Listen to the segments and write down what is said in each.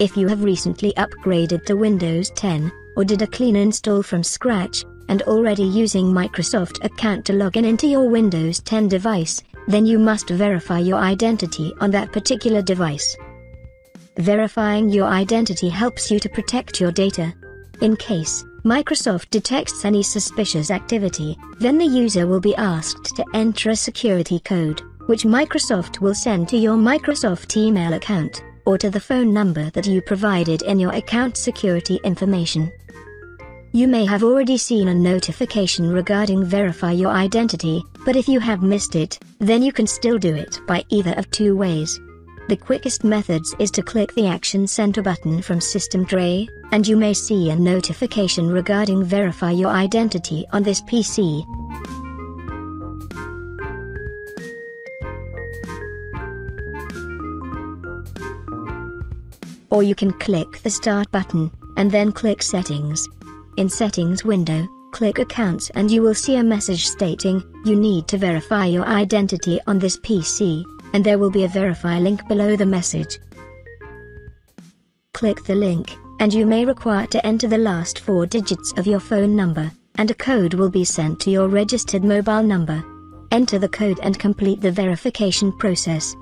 If you have recently upgraded to Windows 10, or did a clean install from scratch, and already using Microsoft account to log in into your Windows 10 device, then you must verify your identity on that particular device. Verifying your identity helps you to protect your data. In case Microsoft detects any suspicious activity, then the user will be asked to enter a security code, which Microsoft will send to your Microsoft email account, or to the phone number that you provided in your account security information. You may have already seen a notification regarding Verify Your Identity, but if you have missed it, then you can still do it by either of two ways. The quickest methods is to click the Action Center button from System Tray, and you may see a notification regarding Verify Your Identity on this PC. Or you can click the Start button, and then click Settings. In Settings window, click Accounts and you will see a message stating, you need to verify your identity on this PC, and there will be a Verify link below the message. Click the link, and you may require to enter the last 4 digits of your phone number, and a code will be sent to your registered mobile number. Enter the code and complete the verification process.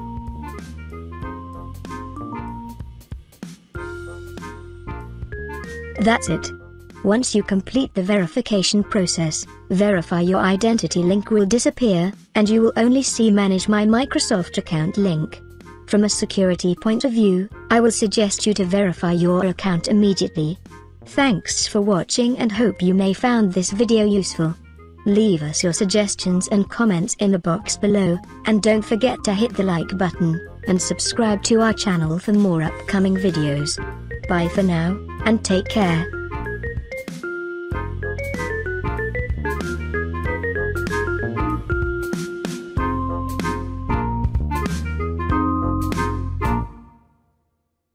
That's it. Once you complete the verification process, Verify Your Identity link will disappear, and you will only see Manage My Microsoft Account link. From a security point of view, I will suggest you to verify your account immediately. Thanks for watching and hope you may found this video useful. Leave us your suggestions and comments in the box below, and don't forget to hit the like button, and subscribe to our channel for more upcoming videos. Bye for now, and take care.